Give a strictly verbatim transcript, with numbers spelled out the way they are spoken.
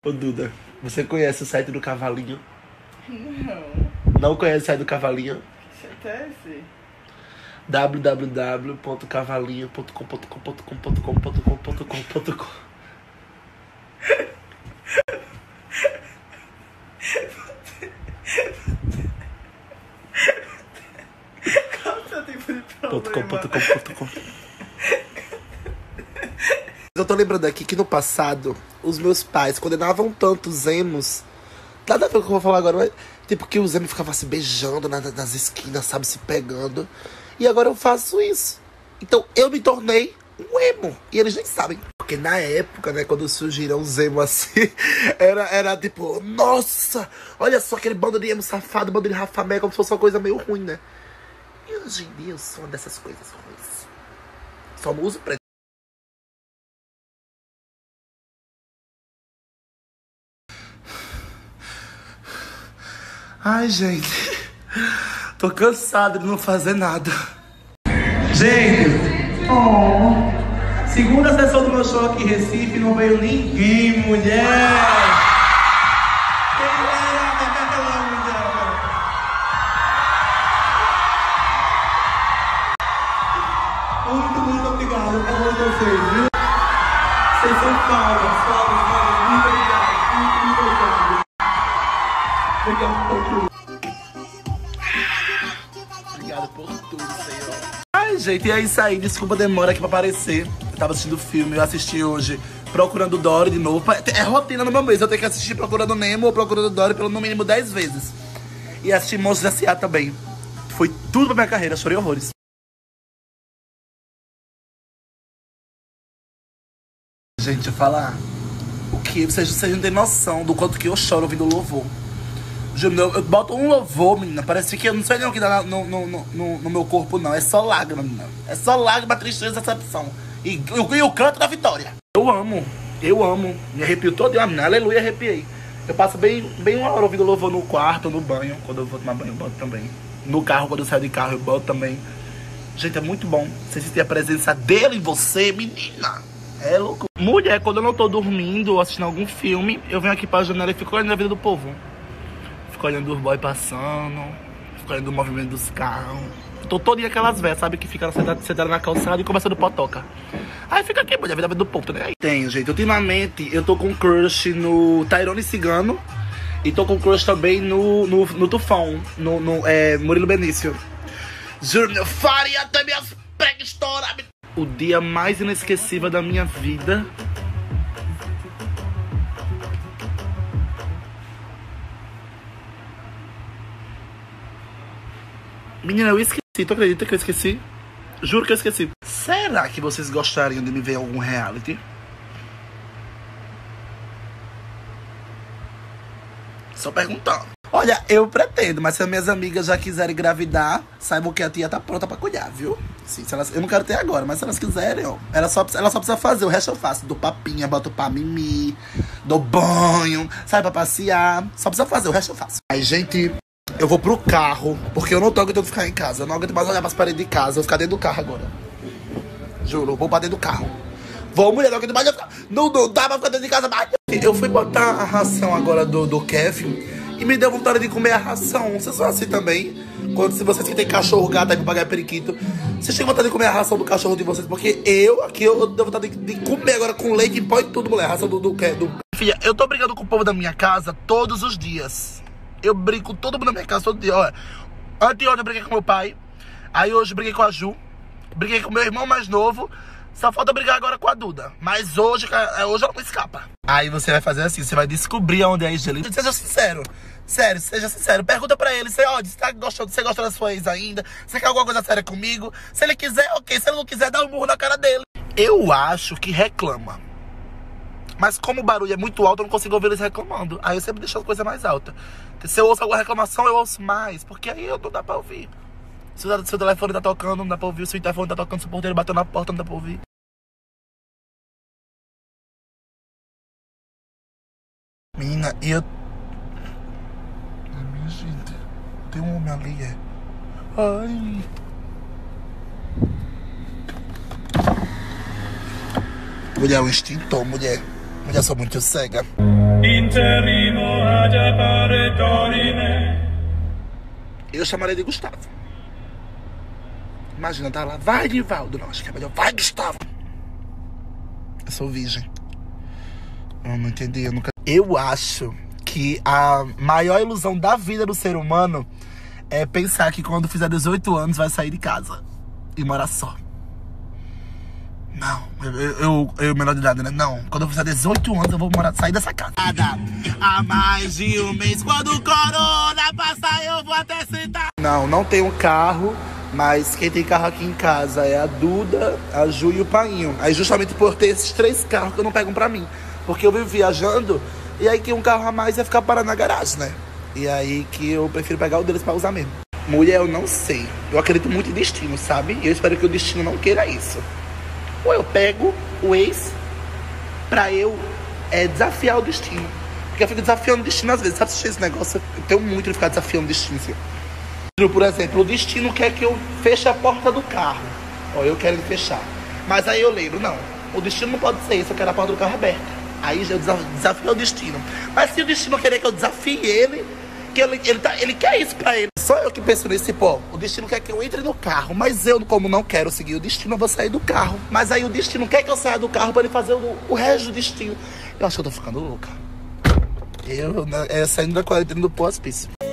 Ô Duda, você conhece o site do Cavalinho? Não. Não conhece o site do Cavalinho? Que site é esse? w w w ponto cavalinho ponto com ponto com ponto com ponto com ponto com ponto com ponto com. Qual o seu tipo de Ponto com, problema? ponto com, ponto com. Eu tô lembrando aqui que no passado, os meus pais condenavam tanto os emos. Nada a ver com o que eu vou falar agora, mas tipo que os emos ficavam se beijando na- nas esquinas, sabe, se pegando. E agora eu faço isso. Então eu me tornei um emo. E eles nem sabem. Porque na época, né, quando surgiram os emos assim, era, era tipo, nossa, olha só aquele bando de emo safado, bando de rafamé, como se fosse uma coisa meio ruim, né? E hoje em dia eu sou uma dessas coisas ruins. Só não uso preto. Ai, gente. Tô cansado de não fazer nada. Gente, oh, segunda sessão do meu show aqui em Recife, não veio ninguém, mulher. Quem era aquela mulher? Muito, muito obrigado por favor de vocês, viu? Vocês são palmas, palmas, palmas. Muito obrigado, muito, muito obrigado. Obrigado por tudo. Obrigado por tudo, Senhor. Ai, gente, e é isso aí. Desculpa a demora aqui pra aparecer. Eu tava assistindo o filme, eu assisti hoje Procurando Dory de novo. É rotina no meu mês. Eu tenho que assistir Procurando Nemo ou Procurando Dory pelo no mínimo dez vezes. E assisti Monstros S A também. Foi tudo pra minha carreira, chorei horrores. Gente, deixa eu falar. O que vocês, vocês não têm noção do quanto que eu choro ouvindo louvor. Juro, eu, eu boto um louvor, menina. Parece que eu não sei nem o que dá no, no, no, no, no meu corpo, não. É só lágrima, menina. É só lágrima, tristeza, decepção. E, e, e o canto da vitória. Eu amo, eu amo. Me arrepio todo, eu, menina. Aleluia, arrepiei. Eu passo bem, bem uma hora ouvindo louvor no quarto, no banho. Quando eu vou tomar banho, eu boto também. No carro, quando eu saio de carro, eu boto também. Gente, é muito bom. Você sentir a presença dele em você, menina. É louco. Mulher, quando eu não tô dormindo ou assistindo algum filme, eu venho aqui pra janela e fico olhando a vida do povo. Fico olhando os boys passando, fico olhando o movimento dos carros. Eu tô todinha aquelas velhas, sabe? Que fica sentada na calçada e conversando potoca. Aí fica aqui, mulher, a vida do povo, né? Tenho, gente. Ultimamente, eu tô com crush no Tyrone Cigano. E tô com crush também no, no, no Tufão, no, no é, Murilo Benício. Juro, eu faria até minhas pregas estourar. O dia mais inesquecível da minha vida. Menina, eu esqueci. Tu acredita que eu esqueci? Juro que eu esqueci. Será que vocês gostariam de me ver em algum reality? Só perguntando. Olha, eu pretendo, mas se as minhas amigas já quiserem engravidar, saibam que a tia tá pronta pra cuidar, viu? Sim, se elas, eu não quero ter agora, mas se elas quiserem, ó, ela só, ela só precisa fazer, o resto eu faço. Dou papinha, boto pra mimir, dou banho, sai pra passear. Só precisa fazer, o resto eu faço. Aí, gente, eu vou pro carro, porque eu não tô aguentando ficar em casa. Eu não aguento mais olhar pras paredes de casa, eu vou ficar dentro do carro agora. Juro, eu vou pra dentro do carro. Vou, mulher, não aguento mais ficar. Não, não dá pra ficar dentro de casa mais. Eu fui botar a ração agora do, do Kevin. E me deu vontade de comer a ração. Vocês são assim também? Quando se vocês que tem cachorro, gato aí pra pagar periquito, vocês têm vontade de comer a ração do cachorro de vocês? Porque eu, aqui, eu dou vontade de, de comer agora com leite e pó e tudo, mulher. A ração do, do, do... Filha, eu tô brigando com o povo da minha casa todos os dias. Eu brigo com todo mundo da minha casa todo dia. Olha, anteontem eu briguei com meu pai. Aí hoje eu briguei com a Ju. Briguei com meu irmão mais novo. Só falta brigar agora com a Duda. Mas hoje, hoje ela não escapa. Aí você vai fazer assim, você vai descobrir onde é a Angelina. Seja sincero. Sério, seja sincero. Pergunta pra ele, você, ó, você tá gostando, você gosta da sua ex ainda? Você quer alguma coisa séria comigo? Se ele quiser, ok. Se ele não quiser, dá um murro na cara dele. Eu acho que reclama. Mas como o barulho é muito alto, eu não consigo ouvir eles reclamando. Aí eu sempre deixo as coisas mais altas. Se eu ouço alguma reclamação, eu ouço mais. Porque aí eu não dá pra ouvir. Se o seu telefone tá tocando, não dá pra ouvir. Se o telefone tá tocando, se o porteiro bateu na porta, não dá pra ouvir. Menina, e eu... Ai, minha gente. Tem um homem ali, é... Ai... Mulher, é um extintor, mulher. Mulher, sou muito cega. interrimo ad appare dorime. Eu chamaria de Gustavo. Imagina, tá lá, vai Nivaldo. Não, acho que é melhor, vai Gustavo. Eu sou virgem. Eu não entendi, eu nunca... Eu acho que a maior ilusão da vida do ser humano é pensar que quando fizer dezoito anos vai sair de casa e morar só. Não, eu, eu, eu menor de idade, né? Não, quando eu fizer dezoito anos eu vou morar, sair dessa casa. Há mais de um mês, quando o corona passar eu vou até sentar. Não, não tenho carro, mas quem tem carro aqui em casa é a Duda, a Ju e o Painho. Aí justamente por ter esses três carros que eu não pego pra mim. Porque eu vivo viajando e aí que um carro a mais ia ficar parado na garagem, né? E aí que eu prefiro pegar o deles pra usar mesmo. Mulher, eu não sei. Eu acredito muito em destino, sabe? E eu espero que o destino não queira isso. Ou eu pego o ex pra eu é, desafiar o destino. Porque eu fico desafiando o destino às vezes. Sabe assistir esse negócio? Eu tenho muito de ficar desafiando o destino, assim. Por exemplo, o destino quer que eu feche a porta do carro. Ó, eu quero fechar. Mas aí eu lembro, não. O destino não pode ser isso, eu quero a porta do carro aberta. Aí eu desafio o destino. Mas se o destino querer que eu desafie ele, que ele, ele, tá, ele quer isso pra ele. Só eu que penso nisso, tipo, o destino quer que eu entre no carro. Mas eu, como não quero seguir o destino, eu vou sair do carro. Mas aí o destino quer que eu saia do carro pra ele fazer o, o resto do destino. Eu acho que eu tô ficando louca. Eu, eu saindo da quarentena do pós-hospício.